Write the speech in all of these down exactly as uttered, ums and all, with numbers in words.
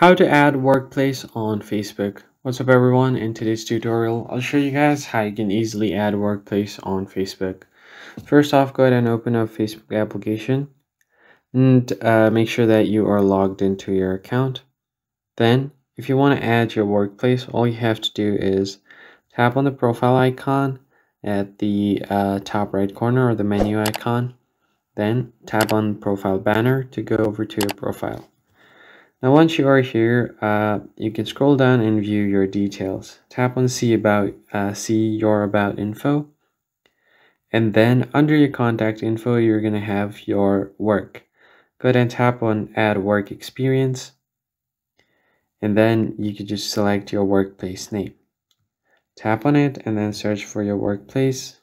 How to add workplace on Facebook. What's up everyone? In today's tutorial, I'll show you guys how you can easily add workplace on Facebook. First off, go ahead and open up Facebook application and uh, make sure that you are logged into your account. Then, if you want to add your workplace, all you have to do is tap on the profile icon at the uh, top right corner or the menu icon. Then tap on profile banner to go over to your profile. Now once you are here, uh, you can scroll down and view your details. Tap on see about, uh, see your about info. And then under your contact info, you're going to have your work. Go ahead and tap on add work experience. And then you can just select your workplace name. Tap on it and then search for your workplace.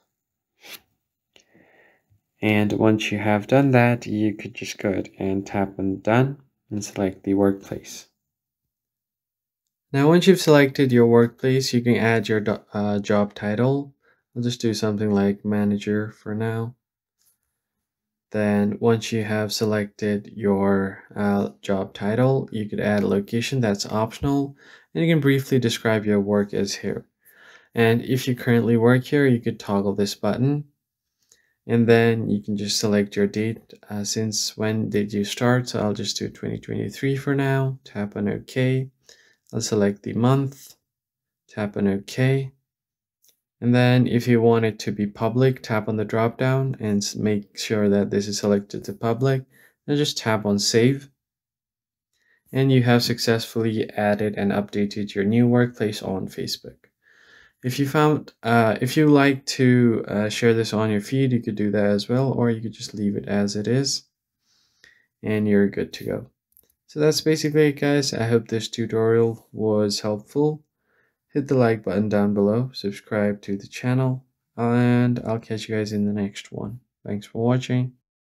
And once you have done that, you could just go ahead and tap on done and select the workplace. Now, once you've selected your workplace, you can add your uh, job title. I'll just do something like manager for now. Then once you have selected your uh, job title, you could add a location that's optional, and you can briefly describe your work as here. And if you currently work here, you could toggle this button. And then you can just select your date, uh, since when did you start. So I'll just do twenty twenty-three for now. Tap on OK. I'll select the month, tap on OK. And then if you want it to be public, tap on the drop down and make sure that this is selected to public. And just tap on save. And you have successfully added and updated your new workplace on Facebook. If you found, uh, if you like to uh, share this on your feed, you could do that as well, or you could just leave it as it is, and you're good to go. So that's basically it, guys. I hope this tutorial was helpful. Hit the like button down below, subscribe to the channel, and I'll catch you guys in the next one. Thanks for watching.